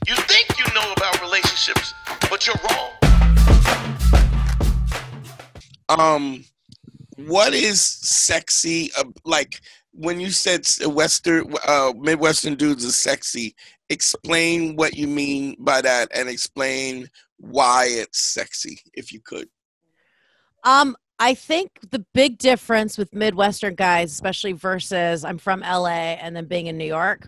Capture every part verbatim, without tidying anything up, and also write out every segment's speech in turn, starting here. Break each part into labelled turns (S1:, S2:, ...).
S1: You think you know about relationships, but you're wrong.
S2: Um, what is sexy? Uh, like when you said Western, uh, Midwestern dudes are sexy. Explain what you mean by that, and explain why it's sexy, if you could.
S3: Um, I think the big difference with Midwestern guys, especially versus I'm from L A and then being in New York,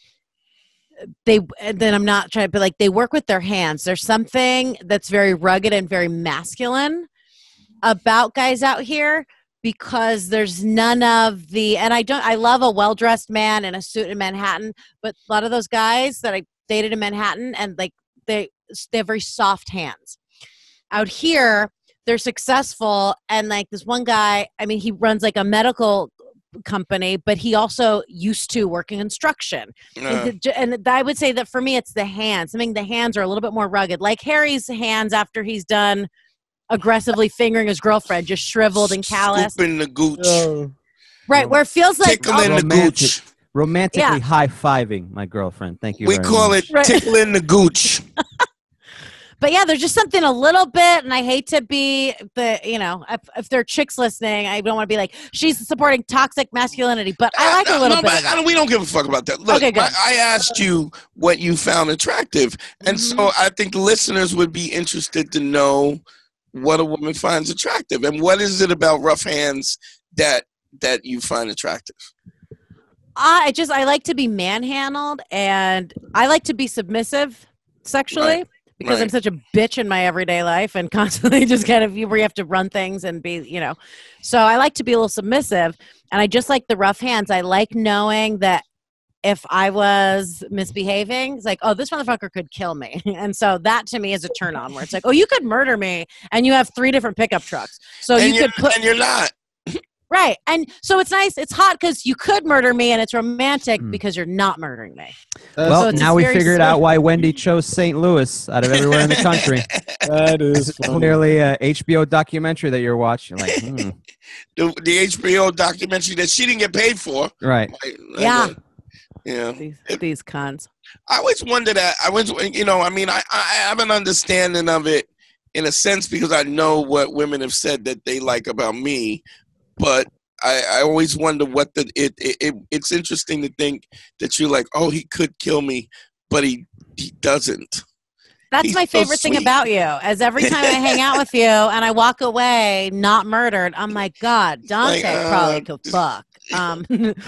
S3: they and then I'm not trying to be like they work with their hands. There's something that's very rugged and very masculine about guys out here because there's none of the and I don't I love a well-dressed man in a suit in Manhattan, but a lot of those guys that I dated in Manhattan and like they they have very soft hands. Out here, they're successful and like this one guy, I mean, he runs like a medical company, but he also used to working construction. Uh. And, and I would say that for me, it's the hands. I mean, the hands are a little bit more rugged. Like Harry's hands after he's done aggressively fingering his girlfriend, just shriveled and calloused.
S2: Scooping the gooch.
S4: Oh.
S3: Right, where it feels like
S2: tickling
S3: oh,
S2: the gooch.
S4: Romantically
S3: Yeah.
S4: high-fiving my girlfriend. Thank you
S2: We
S4: very
S2: call
S4: much.
S2: it right. tickling the gooch.
S3: But yeah, there's just something a little bit, and I hate to be the, you know, if, if there are chicks listening, I don't want to be like, she's supporting toxic masculinity, but I like
S2: uh,
S3: a little
S2: no,
S3: bit
S2: but
S3: of that.
S2: I, we don't give a fuck about that. Look,
S3: Okay, good.
S2: I, I asked you what you found attractive, and
S3: Mm-hmm.
S2: so I think listeners would be interested to know what a woman finds attractive, and what is it about rough hands that that you find attractive?
S3: I just, I like to be manhandled, and I like to be submissive sexually.
S2: Right.
S3: Because
S2: Right.
S3: I'm such a bitch in my everyday life and constantly just kind of, where you have to run things and be, you know. So I like to be a little submissive, and I just like the rough hands. I like knowing that if I was misbehaving, it's like, oh, this motherfucker could kill me. And so that to me is a turn on where it's like, oh, you could murder me and you have three different pickup trucks. So
S2: and
S3: you could put.
S2: And you're not.
S3: Right. And so it's nice. It's hot because you could murder me and it's romantic
S4: Mm.
S3: because you're not murdering me.
S4: Uh, well,
S3: so it's
S4: now we
S3: very
S4: figured
S3: sweet.
S4: out why Wendy chose Saint Louis out of everywhere in the country.
S5: That is funny.
S4: Clearly a H B O documentary that you're watching. Like, hmm.
S2: the, the H B O documentary that she didn't get paid for.
S4: Right.
S2: Like,
S3: Yeah.
S2: Like, yeah.
S3: These, these cons.
S2: I always wonder that. I was, you know, I mean, I, I have an understanding of it in a sense because I know what women have said that they like about me, but I, I always wonder what the it, it, it it's interesting to think that you're like, oh, he could kill me, but he he doesn't.
S3: That's
S2: He's
S3: my
S2: so
S3: favorite thing
S2: sweet.
S3: about you. As every time I hang out with you and I walk away not murdered, I'm like, God, Dante
S2: Like, uh,
S3: probably could fuck. Um,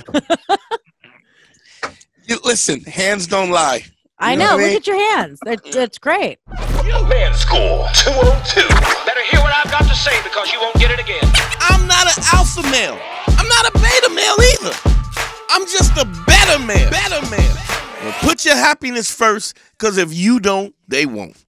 S2: You, listen, hands don't lie.
S3: I
S2: You
S3: know.
S2: know what I
S3: Look
S2: mean?
S3: at your hands. It's, it's great.
S1: Man School two oh two. Better hear what I've got to say because you won't get it again.
S2: I'm not an alpha male. I'm not a beta male either. I'm just a better man. Better man. Well, put your happiness first, because if you don't, they won't.